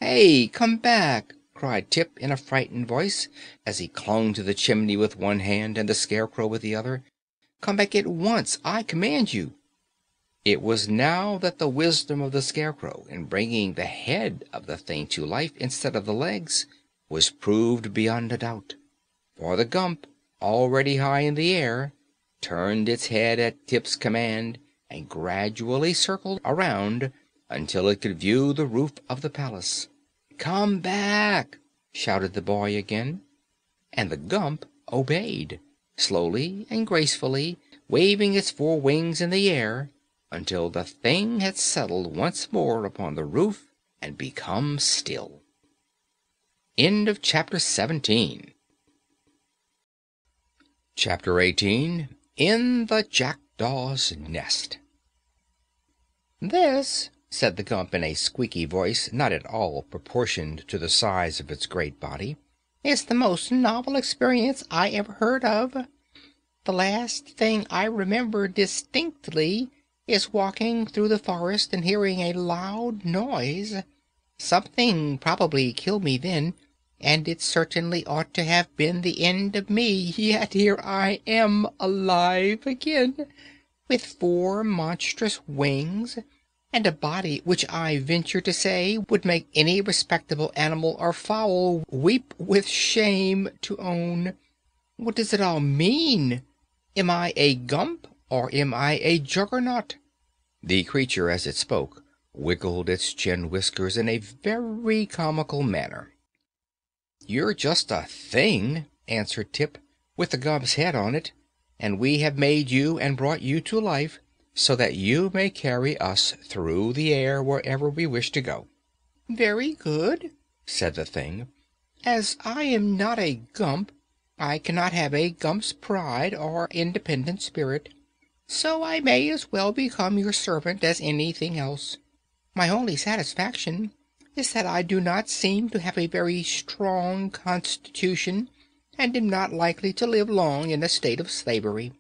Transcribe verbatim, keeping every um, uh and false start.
"Hey, come back!" cried Tip in a frightened voice, as he clung to the chimney with one hand and the Scarecrow with the other. "Come back at once, I command you!" It was now that the wisdom of the Scarecrow in bringing the head of the thing to life instead of the legs was proved beyond a doubt, for the Gump, already high in the air, turned its head at Tip's command and gradually circled around until it could view the roof of the palace. "Come back!" shouted the boy again, and the Gump obeyed, slowly and gracefully waving its four wings in the air until the thing had settled once more upon the roof and become still. End of chapter seventeen. Chapter eighteen. In the Jackdaw's Nest. "This," said the Gump in a squeaky voice not at all proportioned to the size of its great body, "is the most novel experience I ever heard of. The last thing I remember distinctly is walking through the forest and hearing a loud noise. Something probably killed me then, and it certainly ought to have been the end of me, yet here I am alive again, with four monstrous wings, and a body which I venture to say would make any respectable animal or fowl weep with shame to own. What does it all mean? Am I a Gump, or am I a Juggernaut?" The creature, as it spoke, wiggled its chin whiskers in a very comical manner. "You're just a thing," answered Tip, "with the Gump's head on it, and we have made you and brought you to life so that you may carry us through the air wherever we wish to go." "Very good," said the thing. "As I am not a Gump, I cannot have a Gump's pride or independent spirit, so I may as well become your servant as anything else. My only satisfaction is that I do not seem to have a very strong constitution and am not likely to live long in a state of slavery.